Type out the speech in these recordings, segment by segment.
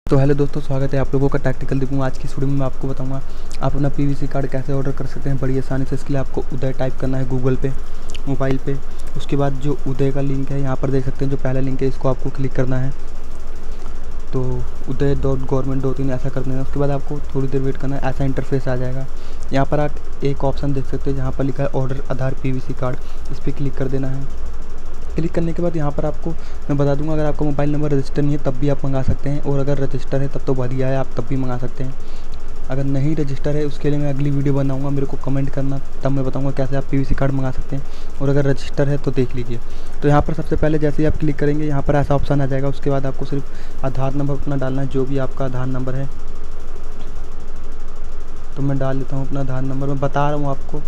तो हेलो दोस्तों, स्वागत है आप लोगों का टैक्टिकल दीपू। आज की वीडियो में मैं आपको बताऊंगा आप अपना पीवीसी कार्ड कैसे ऑर्डर कर सकते हैं बड़ी आसानी से। इसके लिए आपको उदय टाइप करना है गूगल पे, मोबाइल पे। उसके बाद जो उदय का लिंक है यहाँ पर देख सकते हैं, जो पहला लिंक है इसको आपको क्लिक करना है। तो uday.government.in ऐसा कर देना। उसके बाद आपको थोड़ी देर वेट करना है, ऐसा इंटरफेस आ जाएगा। यहाँ पर आप एक ऑप्शन देख सकते हैं जहाँ पर लिखा है ऑर्डर आधार पीवीसी कार्ड, इस पर क्लिक कर देना है। क्लिक करने के बाद यहाँ पर आपको मैं बता दूंगा, अगर आपका मोबाइल नंबर रजिस्टर नहीं है तब भी आप मंगा सकते हैं, और अगर रजिस्टर है तब तो बढ़िया है, आप तब भी मंगा सकते हैं। अगर नहीं रजिस्टर है उसके लिए मैं अगली वीडियो बनाऊंगा, मेरे को कमेंट करना, तब मैं बताऊंगा कैसे आप पीवीसी कार्ड मंगा सकते हैं। और अगर रजिस्टर है तो देख लीजिए। तो यहाँ पर सबसे पहले जैसे ही आप क्लिक करेंगे यहाँ पर ऐसा ऑप्शन आ जाएगा। उसके बाद आपको सिर्फ आधार नंबर अपना डालना है, जो भी आपका आधार नंबर है। तो मैं डाल लेता हूँ अपना आधार नंबर, मैं बता रहा हूँ आपको।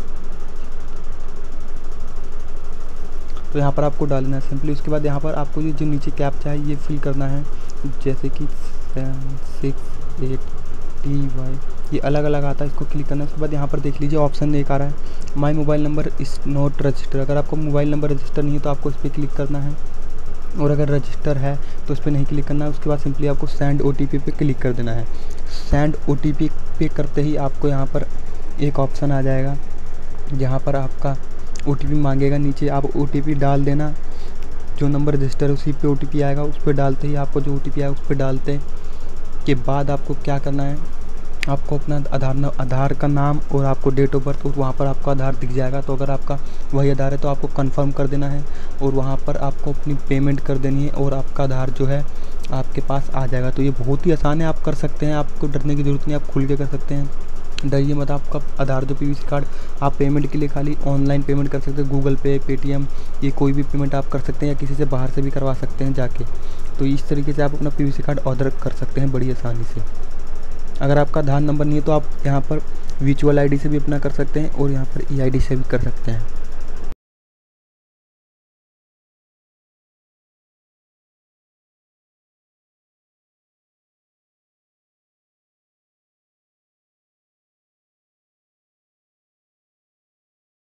तो यहाँ पर आपको डालना है सिंपली। उसके बाद यहाँ पर आपको ये जो नीचे कैप्चा है ये फिल करना है, जैसे कि 768TY, ये अलग अलग आता है, इसको क्लिक करना है। उसके बाद यहाँ पर देख लीजिए ऑप्शन एक आ रहा है, my mobile number is not register. अगर आपको मोबाइल नंबर रजिस्टर नहीं है तो आपको इस पर क्लिक करना है, और अगर रजिस्टर है तो उस पर नहीं क्लिक करना है। उसके बाद सिंपली आपको सेंड OTP पे क्लिक कर देना है। सेंड OTP पे करते ही आपको यहाँ पर एक ऑप्शन आ जाएगा जहाँ पर आपका OTP मांगेगा। नीचे आप OTP डाल देना, जो नंबर रजिस्टर है उसी पे OTP आएगा। उस पर डालते ही आपको जो OTP आएगा उस पर डालते के बाद आपको क्या करना है, आपको अपना आधार का नाम और आपको डेट ऑफ बर्थ, और वहाँ पर आपका आधार दिख जाएगा। तो अगर आपका वही आधार है तो आपको कंफर्म कर देना है, और वहाँ पर आपको अपनी पेमेंट कर देनी है, और आपका आधार जो है आपके पास आ जाएगा। तो ये बहुत ही आसान है, आप कर सकते हैं, आपको डरने की ज़रूरत नहीं, आप खुल के कर सकते हैं। डरिए मत, आपका आधार जो पीवीसी कार्ड आप पेमेंट के लिए खाली ऑनलाइन पेमेंट कर सकते हैं, गूगल पे, पेटीएम, ये कोई भी पेमेंट आप कर सकते हैं, या किसी से बाहर से भी करवा सकते हैं जाके। तो इस तरीके से आप अपना पीवीसी कार्ड ऑर्डर कर सकते हैं बड़ी आसानी से। अगर आपका आधार नंबर नहीं है तो आप यहाँ पर वर्चुअल ID से भी अपना कर सकते हैं, और यहाँ पर EID से भी कर सकते हैं।